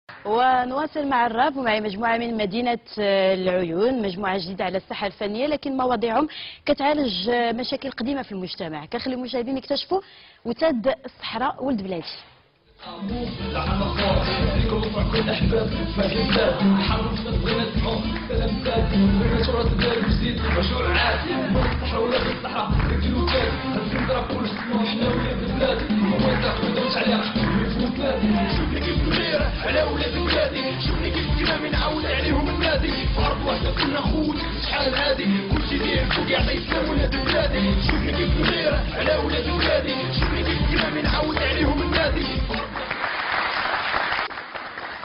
ونواصل مع الراب ومع مجموعة من مدينة العيون، مجموعة جديدة على الساحة الفنية لكن مواضيعهم كتعالج مشاكل قديمة في المجتمع. كنخلي المشاهدين يكتشفوا وتاد الصحراء ولد بلادي. شوفني كيف غير على ولاد بلادي، شوفني كيف كنا بنعاود عليهم النادي، في ارض واحده كنا خوت شحال هادي، كلشي داير فوق يعطي السلام ولاد بلادي، شوفني كيف غير على ولاد بلادي، شوفني كيف كنا بنعاود عليهم النادي.